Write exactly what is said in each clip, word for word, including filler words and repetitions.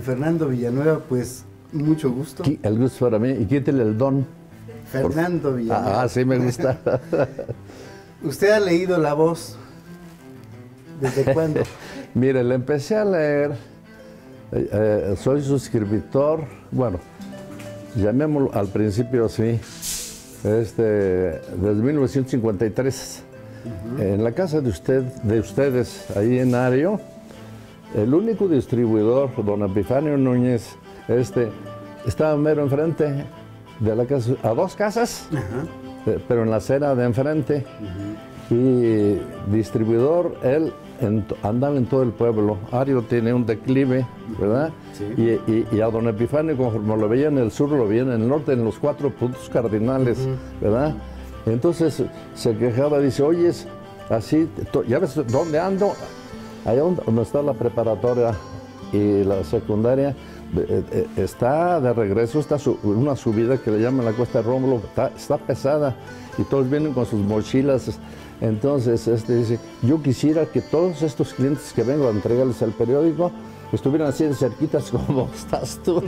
Fernando Villanueva, pues mucho gusto. El gusto para mí. Y quítele el don. Fernando Por... Villanueva. Ah, sí me gusta. ¿Usted ha leído La Voz? ¿Desde cuándo? Mire, le empecé a leer, eh, eh, soy suscriptor, bueno, llamémoslo al principio así, este, desde mil novecientos cincuenta y tres, uh-huh. En la casa de, usted, de ustedes, ahí en Ario, el único distribuidor, don Epifanio Núñez, este, estaba mero enfrente de la casa, a dos casas, uh-huh. eh, pero en la acera de enfrente, uh-huh. Y distribuidor, él en, andaba en todo el pueblo. Ario tiene un declive, ¿verdad? Sí. Y, y, y a don Epifanio, conforme lo veía en el sur, lo veía en el norte, en los cuatro puntos cardinales, uh-huh. ¿verdad? Entonces se quejaba, dice, oye, así, ¿ya ves dónde ando? Allá donde está la preparatoria y la secundaria, está de regreso, está una subida que le llaman la Cuesta de Rómulo, está, está pesada y todos vienen con sus mochilas. Entonces, este dice, yo quisiera que todos estos clientes que vengo a entregarles el periódico estuvieran así de cerquitas como estás tú.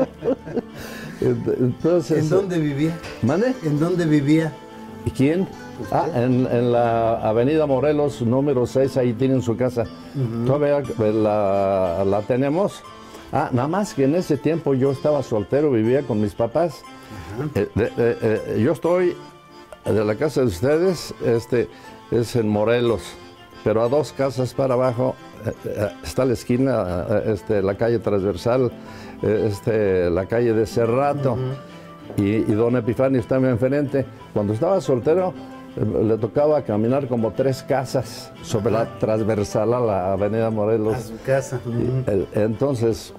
Entonces, ¿en dónde vivía? ¿Mande? ¿En dónde vivía? ¿Y quién? ¿Usted? Ah, en, en la avenida Morelos, número seis, ahí tienen su casa. Uh-huh. Todavía la, la tenemos. Ah, nada más que en ese tiempo yo estaba soltero, vivía con mis papás. Uh-huh. eh, eh, eh, yo estoy de la casa de ustedes, este, es en Morelos, pero a dos casas para abajo eh, está la esquina, este, la calle transversal, este, la calle de Cerrato, uh-huh. y, y don Epifanio estaba enfrente. Cuando estaba soltero, eh, le tocaba caminar como tres casas sobre uh-huh. la transversal a la avenida Morelos. A su casa. Uh-huh. Y, este,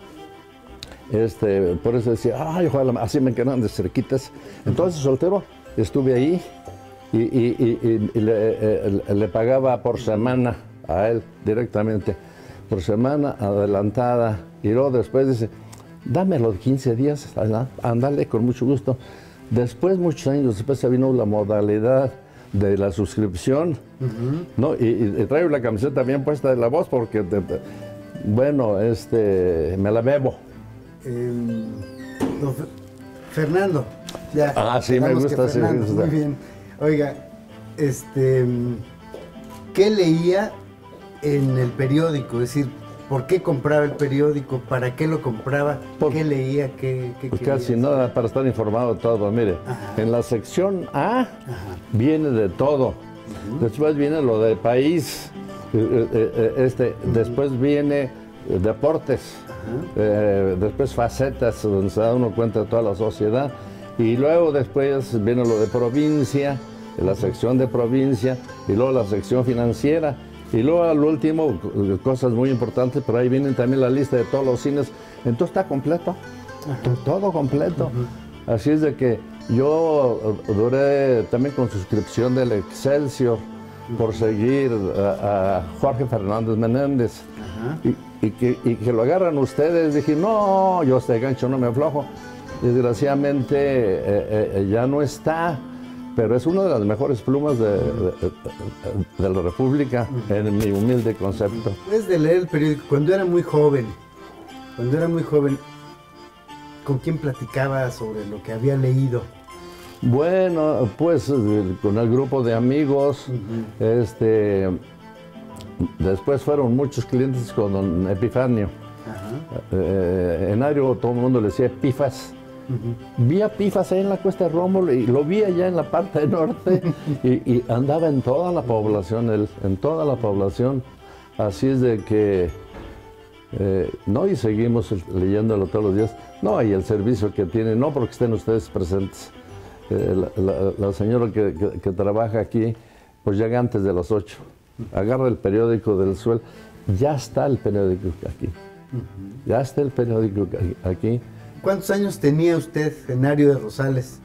este, por eso decía, ay, ojalá, así me quedan de cerquitas. Entonces, soltero, estuve ahí y, y, y, y le, eh, le pagaba por semana a él directamente, por semana adelantada. Y luego después dice, dame los quince días, ándale, con mucho gusto. Después, muchos años después, se vino la modalidad de la suscripción, uh-huh. ¿no? Y, y traigo la camiseta bien puesta de La Voz porque, de, de, bueno, este, me la bebo. Eh, no, Fernando. Ya, ah, sí, me gusta, sí, me gusta. Muy bien. Oiga, este, ¿qué leía en el periódico? Es decir, ¿por qué compraba el periódico? ¿Para qué lo compraba? Por, ¿Qué leía? ¿Qué, qué pues casi nada, para estar informado de todo. Mire, ajá. En la sección A, ajá. Viene de todo. Uh-huh. Después viene lo del país. Este, uh-huh. Después viene deportes. Uh-huh. Eh, después facetas, donde se da uno cuenta de toda la sociedad. Y luego después viene lo de provincia, la sección de provincia, y luego la sección financiera. Y luego al último, cosas muy importantes, pero ahí vienen también la lista de todos los cines. Entonces está completo, uh-huh. todo completo. Uh-huh. Así es de que yo duré también con suscripción del Excelsior, uh-huh. por seguir a, a Jorge Fernández Menéndez. Uh-huh. y, y, que, y que lo agarran ustedes. Dije, no, yo este gancho no me aflojo. Desgraciadamente eh, eh, ya no está, pero es una de las mejores plumas de, de, de la República, uh-huh. en mi humilde concepto. Después de leer el periódico, cuando era muy joven, cuando era muy joven, ¿con quién platicaba sobre lo que había leído? Bueno, pues con el grupo de amigos, uh-huh. este, después fueron muchos clientes con don Epifanio. Uh-huh. eh, en Ario todo el mundo le decía Pifas. Uh-huh. Vi a Pifas ahí en la Cuesta de Rómulo y lo vi allá en la parte norte y, y andaba en toda la población, él, en toda la población. Así es de que, eh, no, y seguimos leyéndolo todos los días. No, y el servicio que tiene, no porque estén ustedes presentes. Eh, la, la, la señora que, que, que trabaja aquí, pues llega antes de las ocho. Agarra el periódico del suelo, ya está el periódico aquí. Uh-huh. Ya está el periódico aquí. ¿Cuántos años tenía usted en Ario de Rosales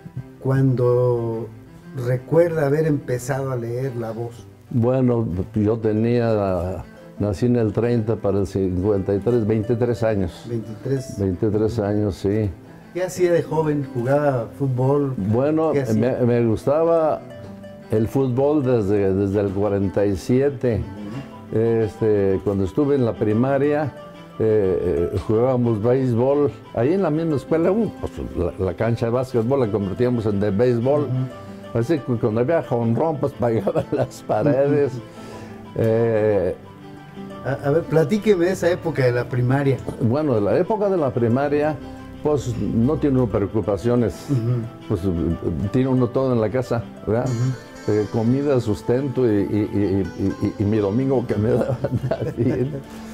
cuando recuerda haber empezado a leer La Voz? Bueno, yo tenía, nací en el treinta para el cincuenta y tres, veintitrés años. veintitrés. veintitrés años, sí. ¿Qué hacía de joven? ¿Jugaba fútbol? Bueno, me, me gustaba el fútbol desde, desde el cuarenta y siete. Uh-huh. Este, cuando estuve en la primaria, eh, eh, jugábamos béisbol, ahí en la misma escuela, uh, pues, la, la cancha de básquetbol la convertíamos en de béisbol, uh-huh. Así que cuando había jonrón, pues pagaban las paredes. Uh-huh. eh, a, a ver, platíqueme de esa época de la primaria. Bueno, de la época de la primaria, pues no tiene uno preocupaciones, uh-huh. Pues tiene uno todo en la casa, ¿verdad? Uh-huh. eh, comida, sustento y, y, y, y, y, y mi domingo que me daban así.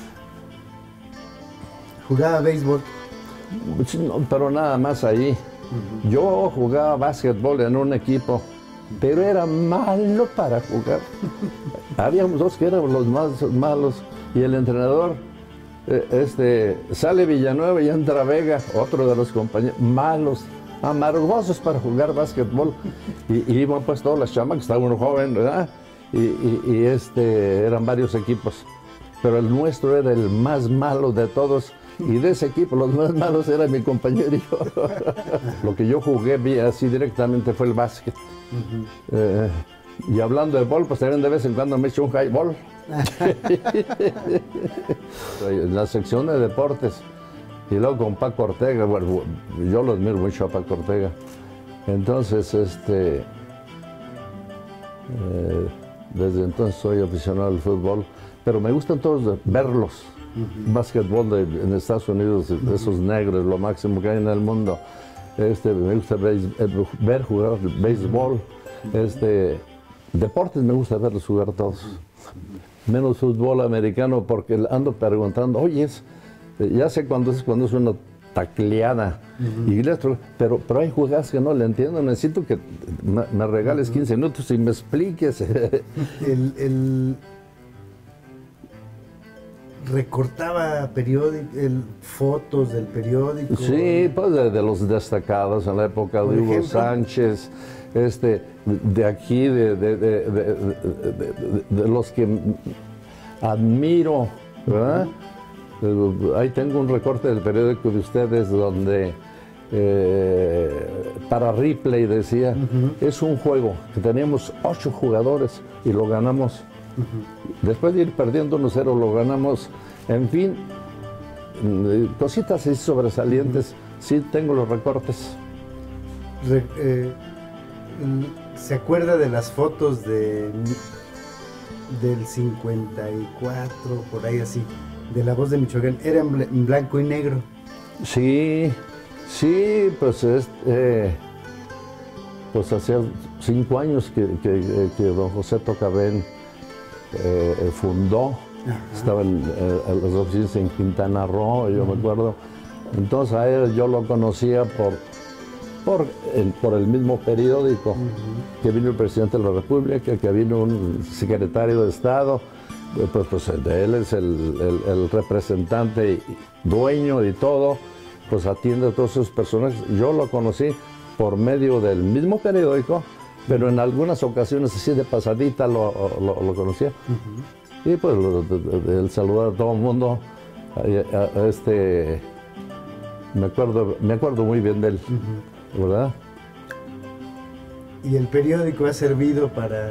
¿Jugaba béisbol? No, pero nada más ahí. Uh-huh. Yo jugaba básquetbol en un equipo, pero era malo para jugar. Habíamos dos que éramos los más malos y el entrenador, eh, este, sale Villanueva y entra Vega, otro de los compañeros, malos, amargosos para jugar básquetbol. Y, y iban pues todas las chamas, estaba uno joven, ¿verdad? Y, y, y este, eran varios equipos, pero el nuestro era el más malo de todos. Y de ese equipo, los más malos era mi compañero y yo. Lo que yo jugué vi así directamente fue el básquet. Uh-huh. eh, y hablando de bol, pues también de vez en cuando me echo un highball. En la sección de deportes. Y luego con Paco Ortega, bueno, yo lo admiro mucho a Paco Ortega. Entonces, este, eh, desde entonces soy aficionado al fútbol, pero me gustan todos verlos. Uh-huh. Básquetbol de, en Estados Unidos, uh-huh. Esos negros, lo máximo que hay en el mundo. Este, me gusta ver, ver jugar béisbol, uh-huh. Este, deportes me gusta verlos jugar todos. Uh-huh. Menos fútbol americano porque ando preguntando, oye, ya sé cuándo es cuando es una tacleada, uh-huh. Y esto, pero, pero hay jugadas que no le entiendo, necesito que me, me regales uh-huh. quince minutos y me expliques. el, el... recortaba periódico, el, fotos del periódico. Sí, pues de, de los destacados en la época de Hugo ejemplo? Sánchez, este, de aquí, de, de, de, de, de, de los que admiro, ¿verdad? Uh-huh. Ahí tengo un recorte del periódico de ustedes donde eh, para Ripley decía, uh-huh. Es un juego que teníamos ocho jugadores y lo ganamos. Uh-huh. Después de ir perdiendo uno cero lo ganamos, en fin, cositas así sobresalientes. Uh-huh. Sí, tengo los recortes. Re, eh, ¿Se acuerda de las fotos de del cincuenta y cuatro, por ahí así, de La Voz de Michoacán? Era en blanco y negro. Sí, sí, pues es, eh, pues hacía cinco años que, que, que don José Tocabén Eh, fundó. Ajá. Estaba en, en las oficinas en Quintana Roo, yo uh-huh. me acuerdo. Entonces a él yo lo conocía por, por, el, por el mismo periódico, uh-huh. Que vino el presidente de la República, que vino un secretario de Estado, pues, pues él es el, el, el representante y dueño y todo, pues atiende a todos esos personajes. Yo lo conocí por medio del mismo periódico, pero en algunas ocasiones así de pasadita lo, lo, lo conocía. Uh-huh. Y pues el saludar a todo el mundo, a, a, a este, me acuerdo, me acuerdo muy bien de él, uh-huh. ¿Verdad? ¿Y el periódico ha servido para...?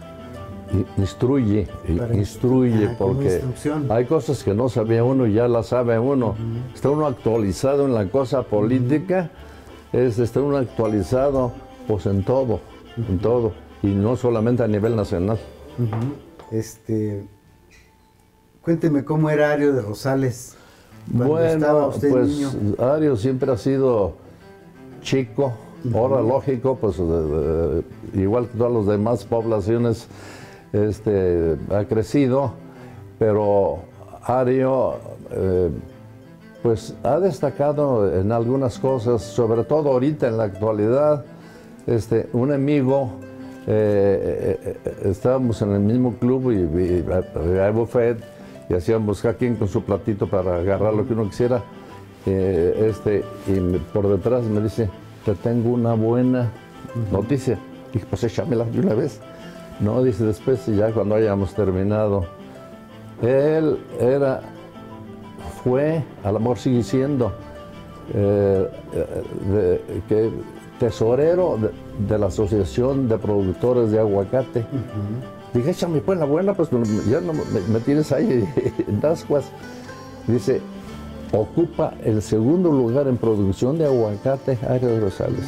Instruye, para instruye, ah, porque hay cosas que no sabía uno y ya las sabe uno. Uh-huh. Está uno actualizado en la cosa política, uh-huh. es, está uno actualizado pues en todo. En todo, y no solamente a nivel nacional. Uh-huh. Este, cuénteme cómo era Ario de Rosales cuando bueno, estaba usted pues niño. Ario siempre ha sido chico, uh-huh. Ahora lógico, pues de, de, igual que todas las demás poblaciones, este, ha crecido, pero Ario eh, pues ha destacado en algunas cosas, sobre todo ahorita en la actualidad. Este, un amigo, eh, eh, estábamos en el mismo club y, y, y había buffet y hacíamos cada quien con su platito para agarrar lo que uno quisiera. Eh, este, y me, por detrás me dice, te tengo una buena noticia. Dije, pues échamela de una vez. No, dice, después ya cuando hayamos terminado. Él era, fue, a lo mejor sigue siendo, eh, de, que tesorero de, de la Asociación de Productores de Aguacate. Uh-huh. Dije, échame pues la buena, pues ya no me, me tienes ahí en ascuas. Dice, ocupa el segundo lugar en producción de aguacate Ario Rosales.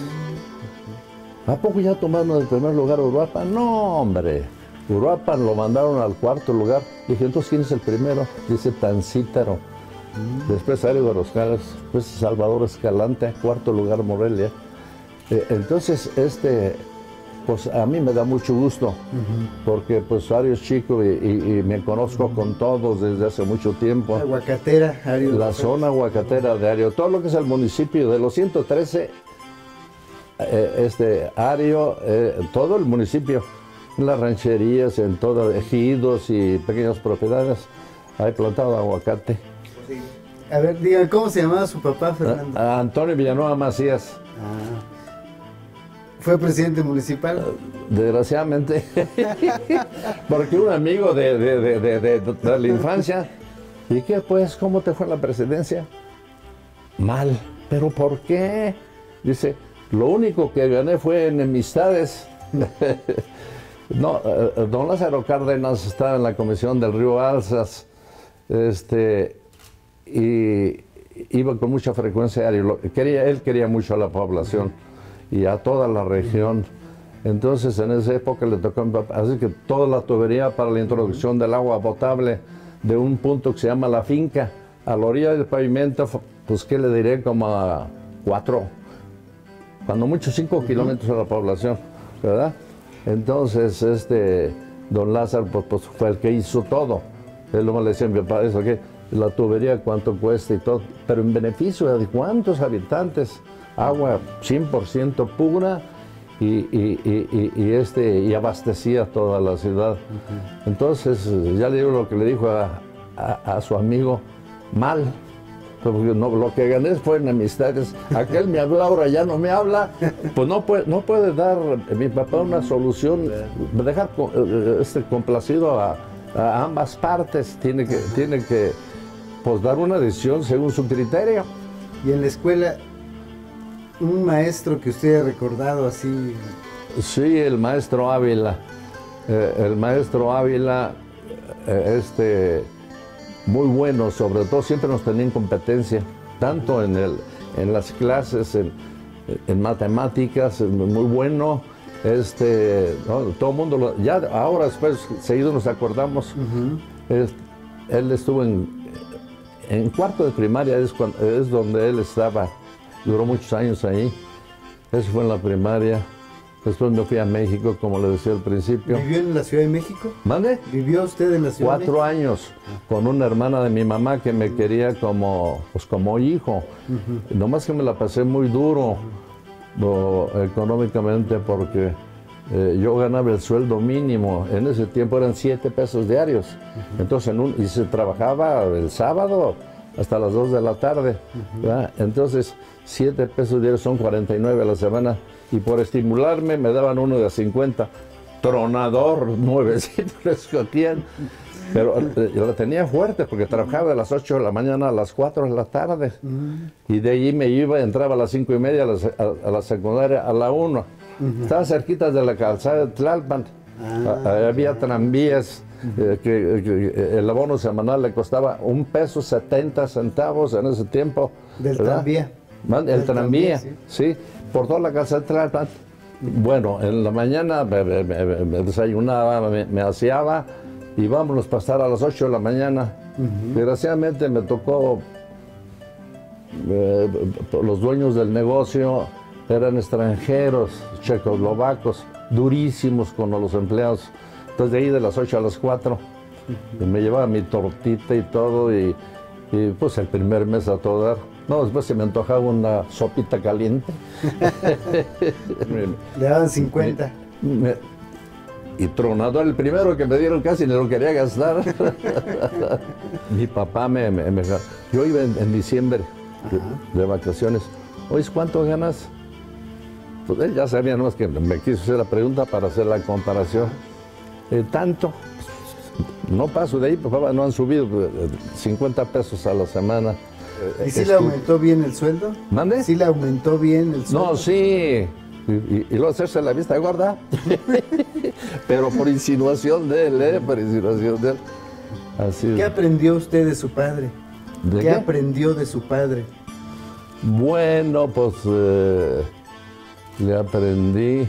¿A poco ya tomaron el primer lugar Uruapan? No, hombre. Uruapan lo mandaron al cuarto lugar. Dije, entonces, ¿quién es el primero? Dice Tancítaro. Mm. Después Ario Rosales, después Salvador Escalante, cuarto lugar Morelia. Eh, entonces, este, pues a mí me da mucho gusto, uh-huh. porque pues Ario es chico y, y, y me conozco uh-huh. con todos desde hace mucho tiempo. Aguacatera, Ario. La zona aguacatera de Ario, todo lo que es el municipio de los ciento trece, eh, este, Ario, eh, todo el municipio, en las rancherías, en todos ejidos y pequeñas propiedades, hay plantado aguacate. Sí. A ver, dígame, ¿cómo se llamaba su papá, Fernando? A, a Antonio Villanueva Macías. Ah. ¿Fue presidente municipal? Desgraciadamente, porque un amigo de, de, de, de, de, de la infancia, ¿y qué pues? ¿Cómo te fue en la presidencia? Mal. ¿Pero por qué? Dice, lo único que gané fue enemistades. No, eh, don Lázaro Cárdenas estaba en la comisión del Río Alzas, este, y iba con mucha frecuencia, quería, él quería mucho a la población y a toda la región. Entonces en esa época le tocó a mi papá, así que toda la tubería para la introducción del agua potable de un punto que se llama La Finca, a la orilla del pavimento, pues qué le diré, como a cuatro, cuando mucho cinco uh-huh. kilómetros a la población, ¿verdad? Entonces este, don Lázaro pues, pues fue el que hizo todo. Él luego le decía a mi papá, eso que la tubería cuánto cuesta y todo, pero en beneficio de cuántos habitantes, agua cien por ciento pura y, y, y, y, este, y abastecía toda la ciudad. Uh-huh. Entonces ya le digo lo que le dijo a, a, a su amigo, mal, porque no, lo que gané fue en amistades. Aquel me habló, ahora ya no me habla, pues no puede, no puede dar mi papá una solución, dejar este, complacido a, a ambas partes, tiene que, tiene que pues, dar una decisión según su criterio. Y en la escuela, un maestro que usted ha recordado así. Sí, el maestro Ávila. Eh, el maestro Ávila, eh, este, muy bueno, sobre todo siempre nos tenía en competencia, tanto en, el, en las clases, en, en matemáticas, muy bueno. Este, ¿no? Todo el mundo, lo, ya ahora después, seguido nos acordamos, uh-huh. es, él estuvo en, en cuarto de primaria, es, cuando, es donde él estaba. Duró muchos años ahí, eso fue en la primaria. Después me fui a México, como le decía al principio. ¿Vivió en la Ciudad de México? ¿Mande? ¿Vivió usted en la Ciudad Cuatro de México? años, con una hermana de mi mamá que me quería como, pues, como hijo. Uh-huh. Nomás que me la pasé muy duro, uh-huh. o, económicamente, porque eh, yo ganaba el sueldo mínimo. En ese tiempo eran siete pesos diarios. Uh-huh. Entonces, en un, y se trabajaba el sábado hasta las dos de la tarde. Uh-huh. Entonces, siete pesos diarios son cuarenta y nueve a la semana. Y por estimularme me daban uno de a cincuenta. Tronador, nuevecito lo escogían. Pero eh, yo la tenía fuerte porque trabajaba de las ocho de la mañana a las cuatro de la tarde. Uh-huh. Y de allí me iba, entraba a las cinco y media a la, a, a la secundaria a la una. Uh-huh. Estaba cerquita de la calzada de Tlalpan. Uh-huh. a, a, había tranvías. Uh-huh. eh, que, que el abono semanal le costaba un peso setenta centavos en ese tiempo. ¿Del tranvía? El Del tranvía, sí. sí. Por toda la casa de Tlalpan. Bueno, en la mañana me, me, me, me desayunaba, me, me aseaba y vámonos a pasar a las ocho de la mañana. Uh-huh. Desgraciadamente me tocó, eh, los dueños del negocio eran extranjeros, checoslovacos, durísimos con los empleados. Entonces de ahí de las ocho a las cuatro uh-huh. me llevaba mi tortita y todo y, y pues el primer mes a todo dar. No, después se me antojaba una sopita caliente. Le daban cincuenta. Me, me, y tronador, el primero que me dieron casi ni lo quería gastar. Mi papá me, me, me... Yo iba en, en diciembre de, de vacaciones. Oye, ¿cuánto ganas? Pues él ya sabía nomás que me quiso hacer la pregunta para hacer la comparación. Eh, tanto. No paso de ahí, papá, no han subido cincuenta pesos a la semana. ¿Y si le aumentó bien el sueldo? ¿Mande? ¿Sí le aumentó bien el sueldo? No, sí. Y, y, y luego hacerse la vista gorda. Pero por insinuación de él, ¿eh? Por insinuación de él. Así ¿Qué es. aprendió usted de su padre? ¿De ¿Qué, qué? aprendió de su padre? Bueno, pues eh, le aprendí,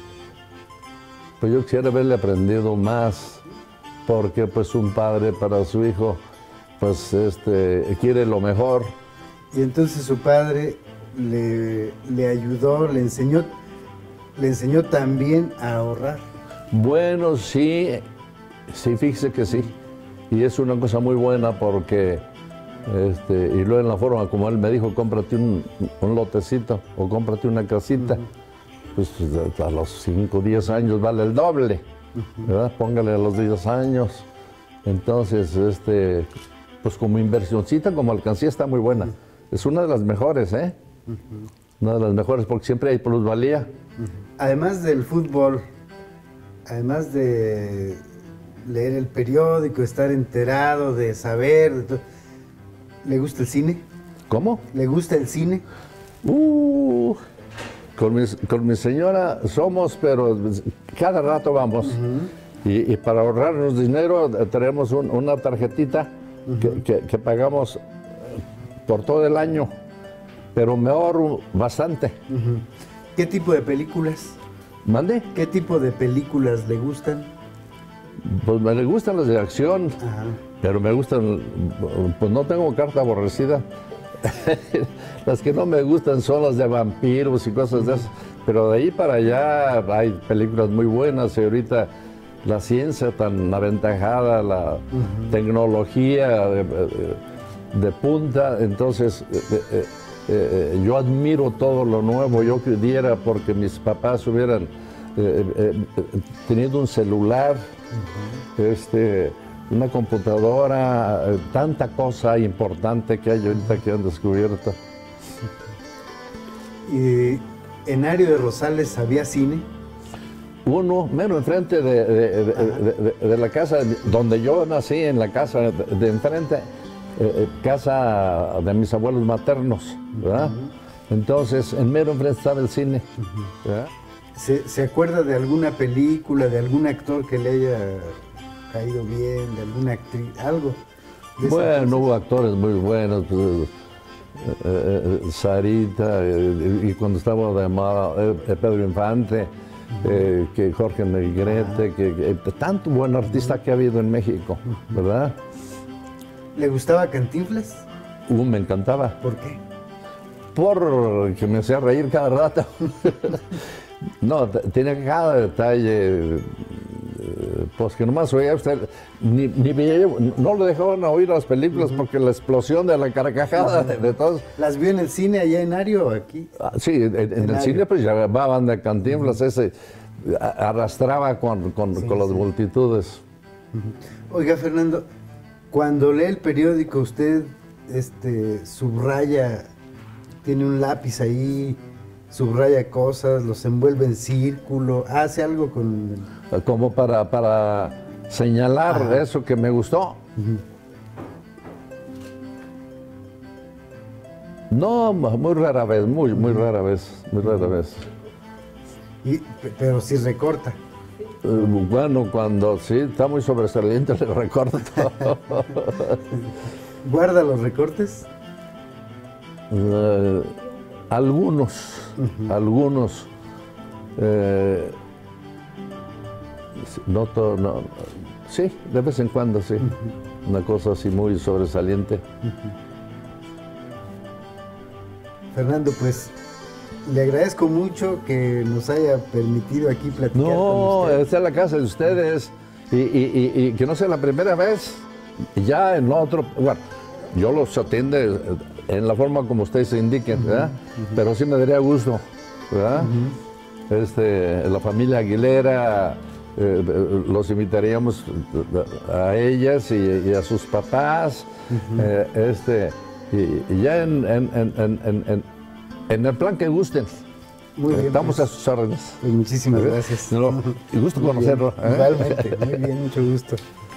pues yo quisiera haberle aprendido más, porque pues un padre para su hijo, pues este, quiere lo mejor. Y entonces su padre le, le ayudó, le enseñó, le enseñó también a ahorrar. Bueno, sí, sí, fíjese que sí. Y es una cosa muy buena porque, este, y luego en la forma como él me dijo, cómprate un, un lotecito o cómprate una casita, uh-huh. Pues a los cinco o diez años vale el doble, uh-huh. ¿Verdad? Póngale a los diez años. Entonces, este, pues como inversioncita, como alcancía está muy buena. Uh-huh. Es una de las mejores, ¿eh? Uh-huh. Una de las mejores porque siempre hay plusvalía. Uh-huh. Además del fútbol, además de leer el periódico, estar enterado, de saber, de todo, ¿le gusta el cine? ¿Cómo? ¿Le gusta el cine? Uh, con, mi, con mi señora somos, pero cada rato vamos. Uh-huh. y, y para ahorrarnos dinero tenemos un, una tarjetita uh-huh. que, que, que pagamos por todo el año, pero me ahorro bastante. Uh-huh. ¿Qué tipo de películas? ¿Mande? ¿Qué tipo de películas le gustan? Pues me gustan las de acción, ajá. Pero me gustan, pues no tengo carta aborrecida. Las que no me gustan son las de vampiros y cosas uh-huh. de esas. Pero de ahí para allá hay películas muy buenas y ahorita la ciencia tan aventajada, la uh-huh. tecnología de, de, de punta, entonces eh, eh, eh, yo admiro todo lo nuevo. Yo diera porque mis papás hubieran eh, eh, tenido un celular, uh-huh. este, una computadora, eh, tanta cosa importante que hay ahorita que han descubierto. ¿Y en Ario de Rosales había cine? Uno, menos enfrente de, de, de, de, de, de la casa donde yo nací, en la casa de, de enfrente, eh, casa de mis abuelos maternos, ¿verdad? Uh-huh. Entonces, en mero enfrente estaba el cine, ¿verdad? ¿Se, ¿Se acuerda de alguna película, de algún actor que le haya caído bien, de alguna actriz, algo? Bueno, hubo actores muy buenos, pues, eh, eh, Sarita, eh, y cuando estaba de moda, eh, Pedro Infante, uh-huh. eh, que Jorge Negrete, uh-huh. que, que tanto buen artista que ha habido en México, uh-huh. ¿verdad? ¿Le gustaba Cantinflas? Uh, me encantaba. ¿Por qué? Porque me hacía reír cada rato. No, tiene cada detalle, pues que nomás oía usted, ni, ni no lo dejaban oír las películas uh-huh. porque la explosión de la carcajada uh-huh. de, de todos. ¿Las vio en el cine allá en Ario o aquí? Ah, sí, en, en el Ario. Cine pues llamaban de Cantinflas, uh-huh. ese arrastraba con, con, sí, con las sí. multitudes. Uh-huh. Oiga, Fernando, cuando lee el periódico, usted este, subraya, tiene un lápiz ahí, subraya cosas, los envuelve en círculo, hace algo con... Como para, para señalar Ajá. eso que me gustó. Uh-huh. No, muy rara vez, muy, muy uh-huh. rara vez, muy rara vez. Y, pero sí recorta. Uh, bueno, cuando sí, está muy sobresaliente, le recorto todo. ¿Guarda los recortes? Uh, algunos, uh-huh. algunos. Eh, no todo, no, sí, de vez en cuando, sí. Uh-huh. Una cosa así muy sobresaliente. Uh-huh. Fernando, pues le agradezco mucho que nos haya permitido aquí platicar no, con usted. No, esta es la casa de ustedes y, y, y, y que no sea la primera vez. Ya en otro, bueno, yo los atiende en la forma como ustedes se indiquen, ¿verdad? Uh-huh, uh-huh. Pero sí me daría gusto, ¿verdad? Uh-huh. Este, la familia Aguilera, eh, los invitaríamos a ellas y, y a sus papás, uh-huh. eh, este, y, y ya en, en, en, en, en, en el plan que gusten. Muy bien, estamos pues, a sus órdenes. Pues muchísimas gracias. No, y gusto muy conocerlo. Bien, ¿eh? Igualmente, muy bien, mucho gusto.